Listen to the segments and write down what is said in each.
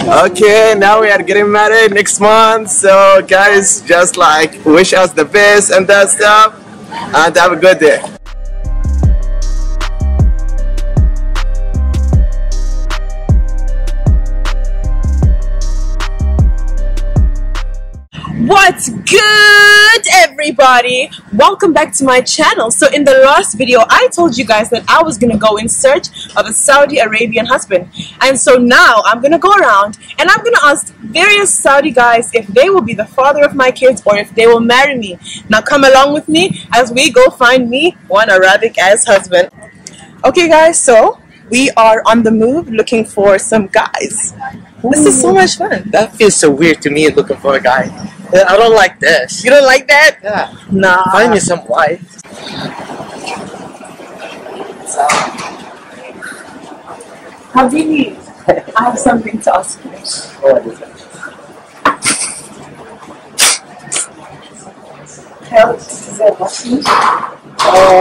Okay, now we are getting married next month. So guys, just like wish us the best and that stuff, and have a good day. What's good, everybody? Welcome back to my channel. So in the last video I told you guys that I was gonna go in search of a Saudi Arabian husband, and so now I'm gonna go around and I'm gonna ask various Saudi guys if they will be the father of my kids or if they will marry me. Now come along with me as we go find me one Arabic ass husband. Okay guys, so we are on the move looking for some guys. This is so much fun. That feels so weird to me looking for a guy. I don't like this. You don't like that? Yeah. Nah. Find me some wife. Habibi, I have something to ask you. What is it? Help, is that watching? Oh.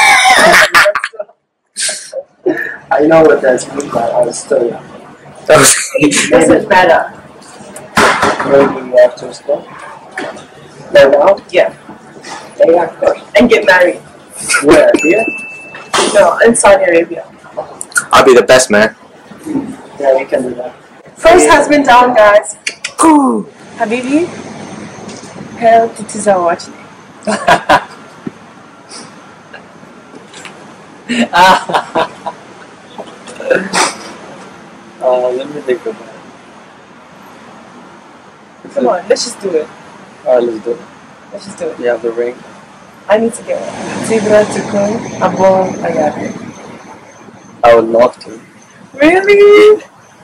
I know what that's mean, but I was still young. It doesn't matter. Maybe after school. Right now? Yeah. Yeah, of course. And get married. Where? Here? No, in Saudi Arabia. I'll be the best man. Yeah, you can do that. First husband down, guys. Habibi, هل تتزوجني؟ Let me think about it. Come on, let's just do it. Alright, let's do it. Let's just do it. You have the ring? I need to get one. Zebra تكون أبو عيالي. I would love to. Really?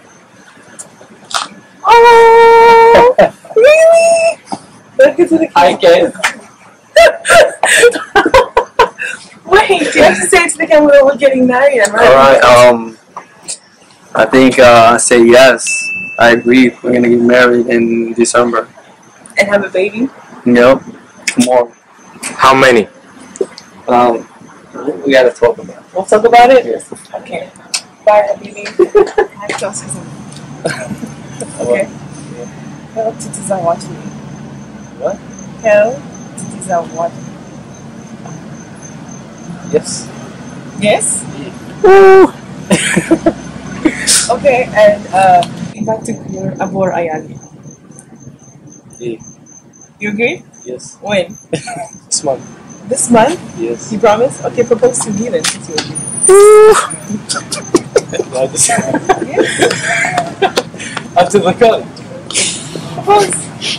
Oh, really? Let's get to the I can. Wait, you have to say it to the camera that we're getting married. Alright, I think I say yes. I agree. We're gonna get married in December. And have a baby? Yep. More. How many? We gotta talk about it. We'll talk about it? Yes. Okay. Bye, Habibi. I have to ask you something. Okay. هل تتزوجني؟ What? هل تتزوجني؟ Yes. Yes? Woo! Okay, and back to your Abor Ayali. Yeah. You agree? Yes. When? This month. This month? Yes. You promise? Okay, propose to me then. Since you agree. After the college. Propose.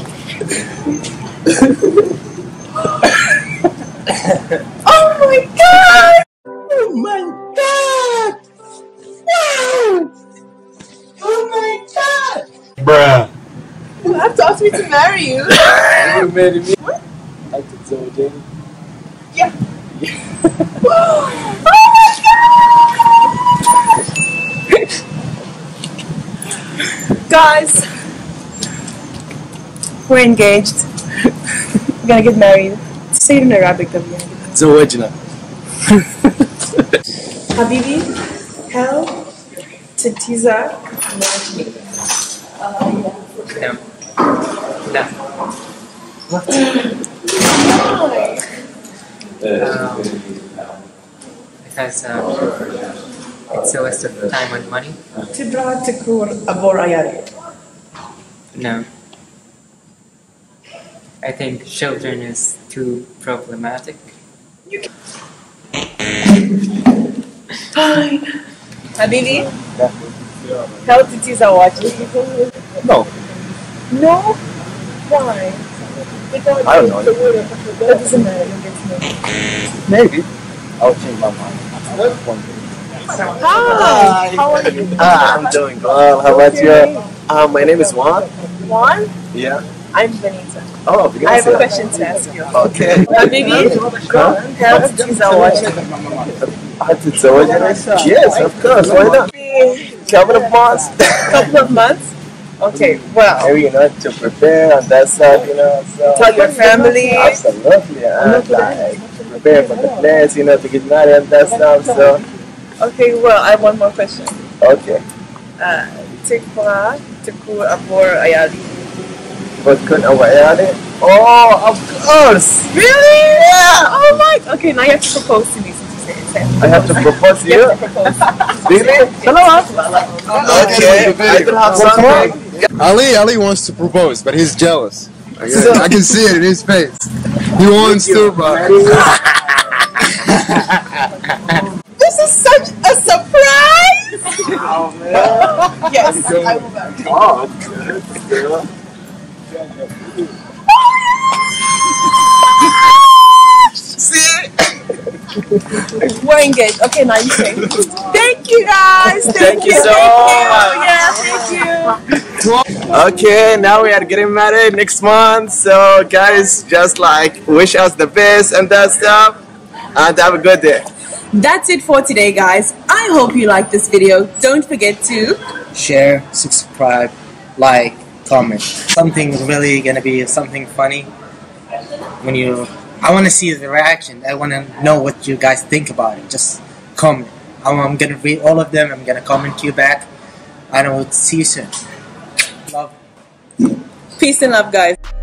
Oh my god! Oh my god! Wow! Oh my god! Bruh. You have to ask me to marry you. You marry me? What? I could so Jenny. Yeah. Oh my god! Guys, we're engaged. We're gonna get married. Say it in Arabic, though. زوجنا. Habibi, هل تتزوجني؟ No. No. What? Why? Because it's a waste of time and money. تبغى تكون أبو عيالي. No. I think children is too problematic. Fine. Habibi, هل تتزوجني؟ No. No? Why? I don't know. That doesn't matter. You'll get to know me. Maybe. I'll change my mind. One day. Hi. How are you? I'm doing well. How about you? My name is Juan. Juan? Yeah. I'm Benita. Oh, I have a question to ask you. Okay. Habibi, هل تتزوجني؟ Yes, of course. Why not? Couple of months. Couple of months? Okay, well. Maybe, to prepare and that stuff, So. Tell your family. Absolutely. And like prepare for the plans, to get married and that stuff. So. Okay, well, I have one more question. Okay. تكبر تكون أبور عيالي. بتكون أبو عيالي. Oh, of course. Really? Yeah. Oh my. Okay, now you have to propose to me since you say it. I have to propose to you. You have to propose. Really? Okay. I do have something. Ali wants to propose, but he's jealous. I can see it in his face. He wants to, but This is such a surprise. Yes, I will marry you. Oh, good. See? We're engaged. Okay, now you say. Thank you guys. Thank you so much. Yeah, thank you. Okay, now we are getting married next month. So guys, just like wish us the best and that stuff, and have a good day. That's it for today, guys. I hope you liked this video. Don't forget to Share, subscribe, like, comment. Something really gonna be something funny. I want to see the reaction. I want to know what you guys think about it. Just comment. I'm gonna read all of them. I'm gonna comment you back. I will see you soon. Love. peace and love, guys.